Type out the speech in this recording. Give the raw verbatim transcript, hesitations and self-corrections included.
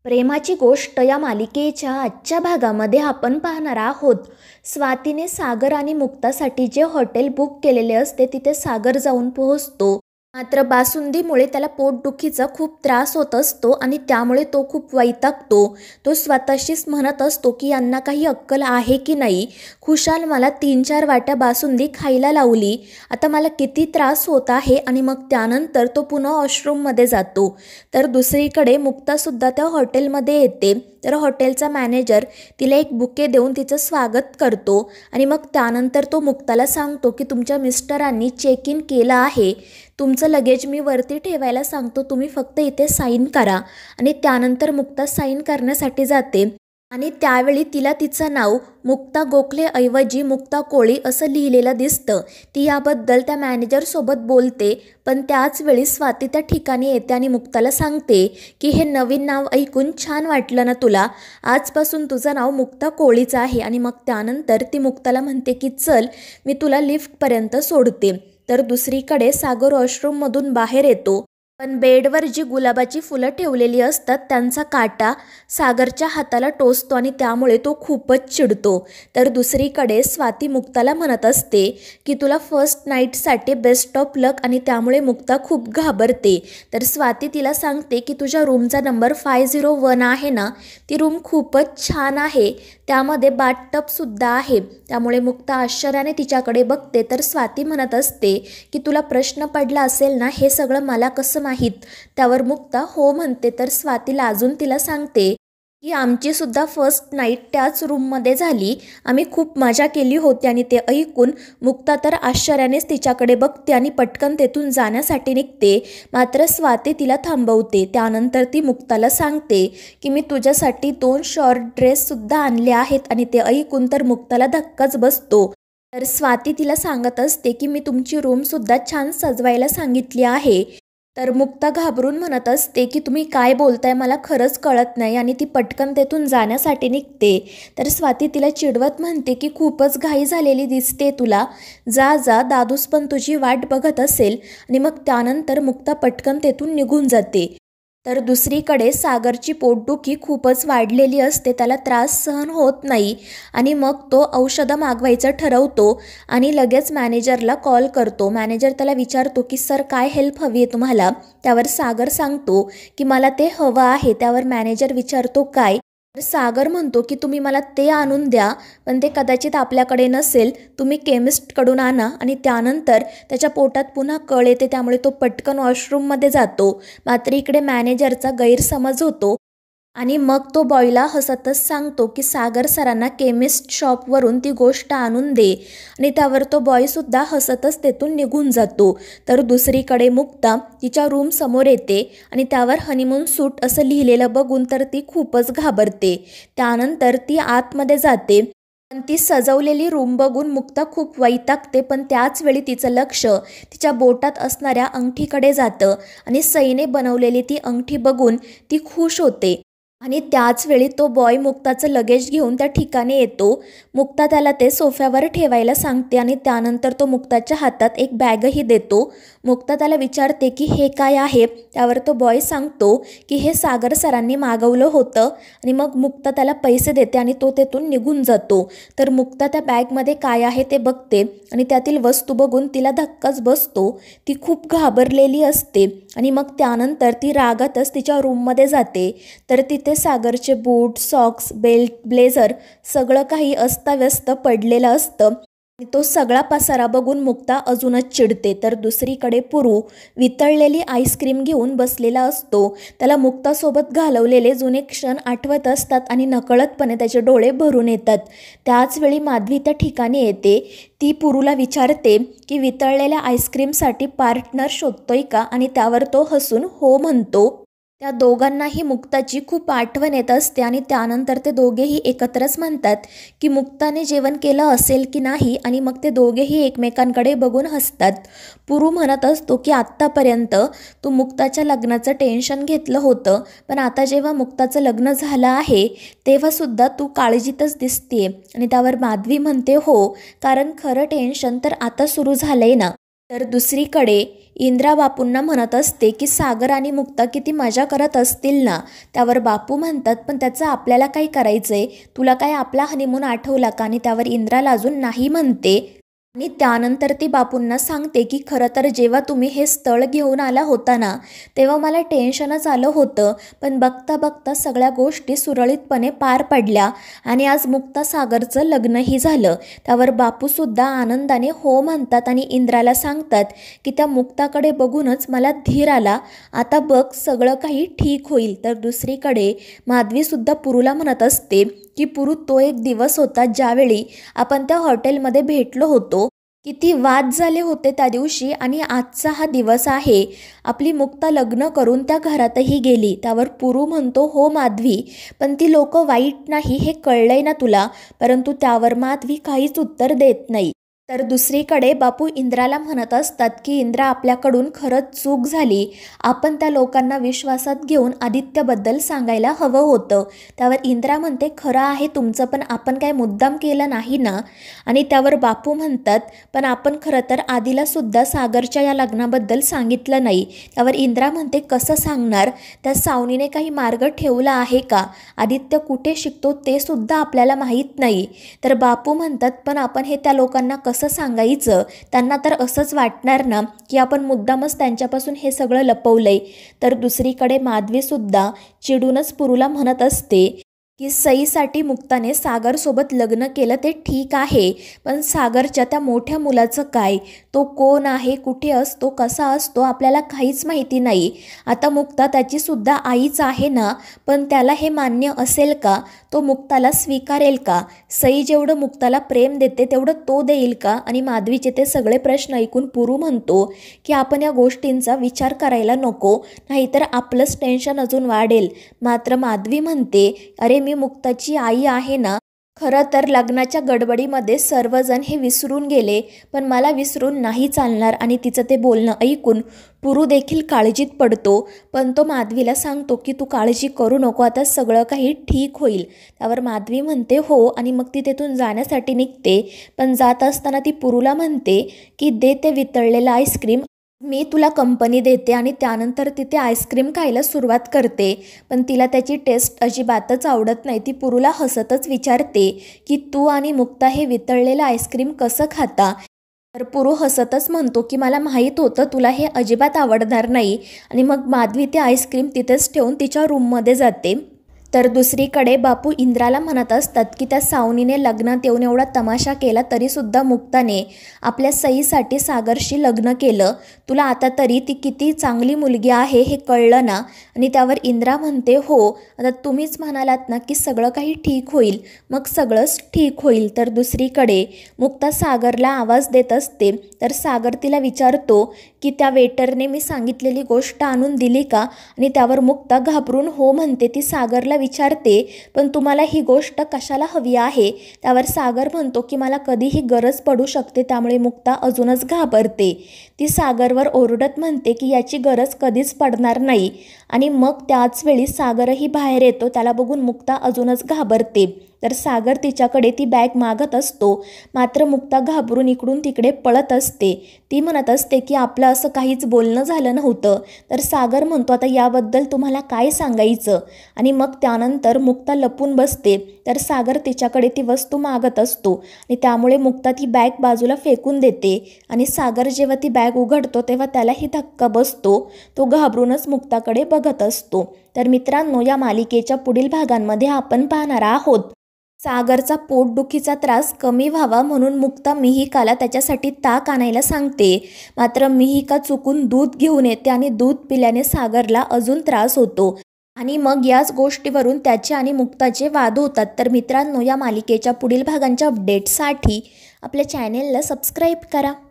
प्रेमाची गोष्ट या मालिकेच्या आजच्या भागामध्ये आपण पाहणार आहोत. स्वातीने सागर आणि मुक्तासाठी जे हॉटेल बुक केलेले असते तिथे सागर जाऊन पोहोचतो. मात्र बासुंदीमुळे त्याला पोटदुखीचा खूप त्रास होत असतो आणि त्यामुळे तो खूप वैतागतो. तो स्वतःशीच म्हणत असतो की यांना काही अक्कल आहे की नाही. खुशाल मला तीन चार वाट्या बासुंदी खायला लावली, आता मला किती त्रास होत आहे. आणि मग त्यानंतर तो पुन्हा वॉशरूममध्ये जातो. तर दुसरीकडे मुक्तासुद्धा त्या हॉटेलमध्ये येते. तर हॉटेलचा मॅनेजर तिला एक बुके देऊन तिचं स्वागत करतो आणि मग त्यानंतर तो मुक्ताला सांगतो की तुमच्या मिस्टरांनी चेक इन केलं आहे, तुमचं लगेज मी वरती ठेवायला सांगतो, तुम्ही फक्त इथे साईन करा. आणि त्यानंतर मुक्ता साईन करण्यासाठी जाते आणि त्यावेळी तिला तिचं नाव मुक्ता गोखलेऐवजी मुक्ता कोळी असं लिहिलेलं दिसतं. ती याबद्दल त्या मॅनेजरसोबत बोलते, पण त्याच वेळी स्वाती त्या ठिकाणी येते आणि मुक्ताला सांगते की हे नवीन नाव ऐकून छान वाटलं ना तुला, आजपासून तुझं नाव मुक्ता कोळीच आहे. आणि मग त्यानंतर ती मुक्ताला म्हणते की चल मी तुला लिफ्टपर्यंत सोडते. तर दुसरीकडे सागर वॉशरूममधून बाहेर येतो, पण बेडवर जी गुलाबाची फुलं ठेवलेली असतात त्यांचा काटा सागरच्या हाताला टोचतो आणि त्यामुळे तो खूपच चिडतो. तर दुसरीकडे स्वाती मुक्ताला म्हणत असते की तुला फर्स्ट नाईटसाठी बेस्ट ऑफ लक, आणि त्यामुळे मुक्ता खूप घाबरते. तर स्वाती तिला सांगते की तुझ्या रूमचा नंबर फाय झिरो वन आहे ना, ती रूम खूपच छान आहे, त्यामध्ये बाथटबसुद्धा आहे. त्यामुळे मुक्ता आश्चर्याने तिच्याकडे बघते. तर स्वाती म्हणत असते की तुला प्रश्न पडला असेल ना, हे सगळं मला कसं माहीत. त्यावर मुक्ता हो म्हणते. तर स्वातीला अजून तिला सांगते की आमची सुद्धा फर्स्ट नाईट त्याच रूममध्ये झाली, आम्ही खूप मजा केली होती. आणि ते ऐकून मुक्ता तर आश्चर्यानेच तिच्याकडे बघते आणि पटकन तेथून जाण्यासाठी निघते. मात्र स्वाती तिला थांबवते. त्यानंतर ती मुक्ताला सांगते की मी तुझ्यासाठी दोन शॉर्ट ड्रेससुद्धा आणले आहेत. आणि ते ऐकून तर मुक्ताला धक्काच बसतो. तर स्वाती तिला सांगत असते की मी तुमची रूमसुद्धा छान सजवायला सांगितली आहे. तर मुक्ता घाबरून म्हणत असते की तुम्ही काय बोलताय, मला खरंच कळत नाही. आणि ती पटकन तेथून जाण्यासाठी निघते. तर स्वाती तिला चिडवत म्हणते की खूपच घाई झालेली दिसते तुला, जा जा, दादूस पण तुझी वाट बघत असेल. आणि मग त्यानंतर मुक्ता पटकन तेथून निघून जाते. तर दुसरीकडे सागरची पोटदुखी खूपच वाढलेली असते, त्याला त्रास सहन होत नाही आणि मग तो औषधं मागवायचं ठरवतो आणि लगेच मॅनेजरला कॉल करतो. मॅनेजर त्याला विचारतो की सर काय हेल्प हवी आहे तुम्हाला. त्यावर सागर सांगतो की मला ते हवं आहे. त्यावर मॅनेजर विचारतो काय. तर सागर म्हणतो की तुम्ही मला ते आणून द्या, पण ते कदाचित आपल्याकडे नसेल, तुम्ही केमिस्टकडून आणा. आणि त्यानंतर त्याच्या पोटात पुन्हा कळ येते, त्यामुळे तो पटकन वॉशरूममध्ये जातो. मात्र इकडे मॅनेजरचा गैरसमज होतो आणि मग तो बॉयला हसतच सांगतो की सागर सरांना केमिस्ट शॉपवरून ती गोष्ट आणून दे. आणि त्यावर तो बॉयसुद्धा हसतच तेथून निघून जातो. तर दुसरीकडे मुक्ता तिच्या रूम समोर येते आणि त्यावर हनीमून सूट असं लिहिलेलं बघून तर ती खूपच घाबरते. त्यानंतर ती आतमध्ये जाते, पण ती सजवलेली रूम बघून मुक्ता खूप वैतागते. पण त्याच वेळी तिचं लक्ष तिच्या बोटात असणाऱ्या अंगठीकडे जातं आणि सईने बनवलेली ती अंगठी बघून ती खुश होते. आणि त्याच वेळी तो बॉय मुक्ताचं लगेज घेऊन त्या ठिकाणी येतो. मुक्ता त्याला ते सोफ्यावर ठेवायला सांगते आणि त्यानंतर तो मुक्ताच्या हातात एक बॅगही देतो. मुक्ता त्याला विचारते की हे काय आहे. त्यावर तो बॉय सांगतो की हे सागर सरांनी मागवलं होतं. आणि मग मुक्ता त्याला पैसे देते आणि तो तेथून निघून जातो. तर मुक्ता त्या बॅगमध्ये काय आहे ते बघते आणि त्यातील वस्तू बघून तिला धक्काच बसतो. ती खूप घाबरलेली असते आणि मग त्यानंतर ती रागातच तिच्या रूममध्ये जाते. तर तिथे सागरचे बूट, सॉक्स, बेल्ट, ब्लेझर सगळं काही अस्ताव्यस्त पडलेलं असतं. तो सगळा पसारा बघून मुक्ता अजूनच चिडते. तर दुसरीकडे पुरू वितळलेली आईस्क्रीम घेऊन बसलेला असतो. त्याला मुक्तासोबत घालवलेले जुने क्षण आठवत असतात आणि नकळतपणे त्याचे डोळे भरून येतात. त्याचवेळी माधवी त्या ठिकाणी येते. ती पुरूला विचारते की वितळलेल्या आईस्क्रीमसाठी पार्टनर शोधतोय का. आणि त्यावर तो हसून हो म्हणतो. त्या दोघांनाही मुक्ताची खूप आठवण येत असते आणि त्यानंतर ते दोघेही एकत्रच म्हणतात की मुक्ताने जेवण केलं असेल की नाही. आणि मग ते दोघेही एकमेकांकडे बघून हसतात. पुरू म्हणत असतो की आत्तापर्यंत तू मुक्ताच्या लग्नाचं टेन्शन घेतलं होतं, पण आता जेव्हा मुक्ताचं लग्न झालं आहे तेव्हासुद्धा तू काळजीतच दिसते. आणि त्यावर माधवी म्हणते हो, कारण खरं टेन्शन तर आता सुरू झालंय ना. तर दुसरीकडे इंद्रा बापूंना म्हणत असते की सागर आणि मुक्ता किती मजा करत असतील ना. त्यावर बापू म्हणतात, पण त्याचं आपल्याला काय करायचं आहे, तुला काय आपला हनीमून आठवला का. आणि त्यावर इंद्राला अजून नाही म्हणते. आणि त्यानंतर ती बापूंना सांगते की खरं तर जेव्हा तुम्ही हे स्थळ घेऊन आला होता ना, तेव्हा मला टेन्शनच आलं होतं, पण बघता बघता सगळ्या गोष्टी सुरळीतपणे पार पडल्या आणि आज मुक्ता सागरचं लग्नही झालं. त्यावर बापूसुद्धा आनंदाने हो म्हणतात आणि इंद्राला सांगतात की त्या मुक्ताकडे बघूनच मला धीर आला, आता बघ सगळं काही ठीक होईल. तर दुसरीकडे माधवीसुद्धा पुरूला म्हणत असते की पुरू, तो एक दिवस होता ज्यावेळी आपण त्या हॉटेलमध्ये भेटलो होतो, किती वाद झाले होते त्या दिवशी, आणि आजचा हा दिवस आहे. आपली मुक्ता लग्न करून त्या घरातही गेली. त्यावर पुरू म्हणतो, हो माधवी, पण ती लोक वाईट नाही हे कळलंय ना तुला. परंतु त्यावर माधवी काहीच उत्तर देत नाही. तर दुसरीकडे बापू इंद्राला म्हणत असतात की इंद्रा, आपल्याकडून खरंच चूक झाली, आपण त्या लोकांना विश्वासात घेऊन आदित्यबद्दल सांगायला हवं होतं. त्यावर इंद्रा म्हणते, खरं आहे तुमचं, पण आपण काय मुद्दाम केलं नाही ना. आणि त्यावर बापू म्हणतात, पण आपण खरं तर आदिलासुद्धा सागरच्या या लग्नाबद्दल सांगितलं नाही. त्यावर इंद्रा म्हणते, कसं सांगणार, त्या सावनीने काही मार्ग ठेवला आहे का, आदित्य कुठे शिकतो ते सुद्धा आपल्याला माहीत नाही. तर बापू म्हणतात, पण आपण हे त्या लोकांना कसं असं सांगायचं, त्यांना तर असंच वाटणार ना की आपण मुद्दामच त्यांच्यापासून हे सगळं लपवलंय. तर दुसरीकडे माधवीसुद्धा चिडूनच पुरूला म्हणत असते की सईसाठी मुक्ताने सागरसोबत लग्न केलं ते ठीक आहे, पण सागरच्या त्या मोठ्या मुलाचं काय, तो कोण आहे, कुठे असतो, कसा असतो, आपल्याला काहीच माहिती नाही. आता मुक्ता त्याचीसुद्धा आईच आहे ना, पण त्याला हे मान्य असेल का, तो मुक्ताला स्वीकारेल का, सई जेवढं मुक्ताला प्रेम देते तेवढं तो देईल का. आणि माधवीचे ते सगळे प्रश्न ऐकून पुरू म्हणतो की आपण या गोष्टींचा विचार करायला नको, नाहीतर आपलंच टेन्शन अजून वाढेल. मात्र माधवी म्हणते, अरे मी मुक्ताची आई आहे ना. खरं तर लग्नाच्या गडबडीमध्ये सर्वजण हे विसरून गेले, पण मला विसरून नाही चालणार. आणि तिचं ते बोलणं ऐकून पुरू देखील काळजीत पडतो, पण तो माधवीला सांगतो की तू काळजी करू नको, आता सगळं काही ठीक होईल. त्यावर माधवी म्हणते हो, आणि मग ती तेथून जाण्यासाठी निघते. पण जात असताना ती पुरूला म्हणते की दे ते वितळलेलं आईस्क्रीम, मी तुला कंपनी देते. आणि त्यानंतर तिथे आईस्क्रीम खायला सुरुवात करते, पण तिला त्याची टेस्ट अजिबातच आवडत नाही. ती पुरूला हसतच विचारते की तू आणि मुक्ता हे वितळलेलं आईस्क्रीम कसं खाता. तर पुरू हसतच म्हणतो की मला माहीत होतं तुला हे अजिबात आवडणार नाही. आणि मग माधवी ते आईस्क्रीम तिथेच ठेवून तिच्या रूममध्ये जाते. तर दुसरीकडे बापू इंद्राला म्हणत असतात की त्या सावनीने लग्नात येऊन एवढा तमाशा केला तरीसुद्धा मुक्ताने आपल्या सईसाठी सागरशी लग्न केलं, तुला आता तरी ती किती चांगली मुलगी आहे हे कळलं ना. आणि त्यावर इंद्रा म्हणते, हो आता तुम्हीच म्हणालात ना की सगळं काही ठीक होईल, मग सगळंच ठीक होईल. तर दुसरीकडे मुक्ता सागरला आवाज देत असते, तर सागर तिला विचारतो की त्या वेटरने मी सांगितलेली गोष्ट आणून दिली का. आणि त्यावर मुक्ता घाबरून हो म्हणते. ती सागरला विचारते, पण तुम्हाला ही गोष्ट कशाला हवी आहे. त्यावर सागर म्हणतो की मला कधीही गरज पडू शकते. त्यामुळे मुक्ता अजूनच घाबरते. ती सागरवर ओरडत म्हणते की याची गरज कधीच पडणार नाही. आणि मग त्याच वेळी सागरही बाहेर येतो. त्याला बघून मुक्ता अजूनच घाबरते. तर सागर तिच्याकडे ती बॅग मागत असतो, मात्र मुक्ता घाबरून इकडून तिकडे पळत असते. ती म्हणत असते की आपलं असं काहीच बोलणं झालं नव्हतं. तर सागर म्हणतो, आता याबद्दल तुम्हाला काय सांगायचं. आणि मग त्यानंतर मुक्ता लपून बसते. तर सागर तिच्याकडे ती वस्तू मागत असतो आणि त्यामुळे मुक्ता ती बॅग बाजूला फेकून देते. आणि सागर जेव्हा ती बॅग उघडतो तेव्हा त्यालाही धक्का बसतो. तो घाबरूनच मुक्ताकडे बघत असतो. तर मित्रांनो, या मालिकेच्या पुढील भागांमध्ये आपण पाहणार आहोत सागरचा पोटदुखीचा त्रास कमी व्हावा म्हणून मुक्ता मिहिकाला त्याच्यासाठी ताक आणायला सांगते. मात्र मिहिका चुकून दूध घेऊन येते आणि दूध पिल्याने सागरला अजून त्रास होतो. आणि मग याच गोष्टीवरून त्याचे आणि मुक्ताचे वाद होतात. तर मित्रांनो, या मालिकेच्या पुढील भागांच्या अपडेटसाठी आपल्या चॅनेलला सबस्क्राईब करा.